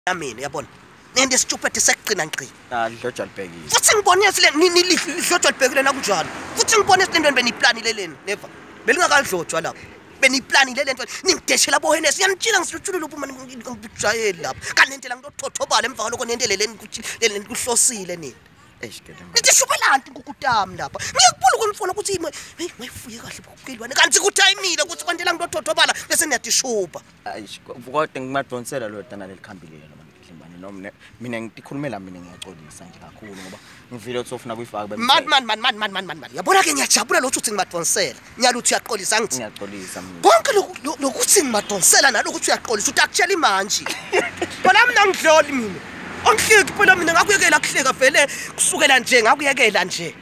Yamina yabona. Nende stupid sekugcina ngqi. Dlojwa libhekile. Futhi ngibone yesile nilidlojwa libhekile nakunjalo. Futhi ngibone yesile beniplanile leni, never. Belingakadlojwa lapha. Beniplanile lento ningideshela bohenes yanitshila ngisitshulula uphi manje ngibujayeli lapha. Kanti la ngitothothobala emva kwaloko nentele leni ukuthi leni kuhlosile nini. Gedlembane. Nitishube lanti Tinkhukhu Tami lapha. Ngiyakubona ukunifuna ukuthi mayifuye kahle bokugilwane. Kanti kuthayimile ukuthi kanti la ngitothothobala bese niyadishuba. Kodwa ngimadonsela lo dana lelikhambile lo Gedlembane noma mina ngikhulumela mina ngiyaxolisa nje kakhulu ngoba ngivile ukuthi ufuna kuyifaka man. Yabona ke ngiyajabula lo uthi ngimadonsela. Ngiyaluthi uyaqolisa ngithi. Ngiyaqolisa mina. Konke lokuthi ngimadonsela nalokuthi uyaqolisa uthi akutshela imanje. Bona mina ngidloli mina. Ongihleki phela mina ngakuyekela kuhleka vele kusukela nje ngakuyekela nje.